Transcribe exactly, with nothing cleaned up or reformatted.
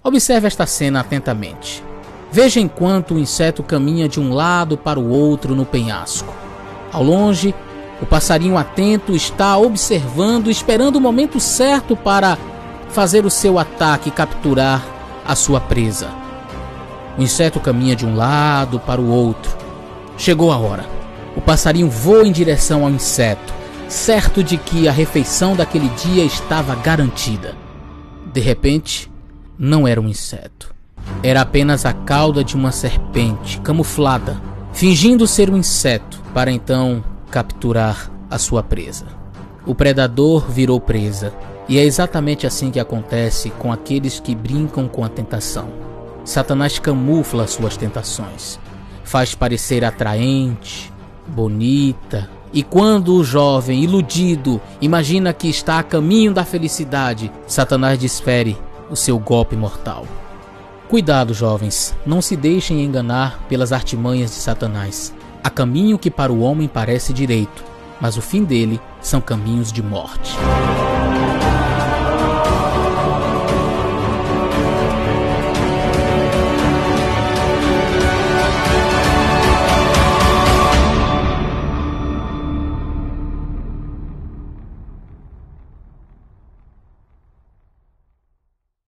Observe esta cena atentamente. Veja enquanto o inseto caminha de um lado para o outro no penhasco. Ao longe, o passarinho atento está observando, esperando o momento certo para fazer o seu ataque e capturar a sua presa. O inseto caminha de um lado para o outro. Chegou a hora. O passarinho voa em direção ao inseto, certo de que a refeição daquele dia estava garantida. De repente, não era um inseto. Era apenas a cauda de uma serpente camuflada, fingindo ser um inseto, para então capturar a sua presa. O predador virou presa, e é exatamente assim que acontece com aqueles que brincam com a tentação. Satanás camufla suas tentações, faz parecer atraente, bonita, e quando o jovem iludido imagina que está a caminho da felicidade, Satanás desfere o seu golpe mortal. Cuidado, jovens, não se deixem enganar pelas artimanhas de Satanás. Há caminho que para o homem parece direito, mas o fim dele são caminhos de morte.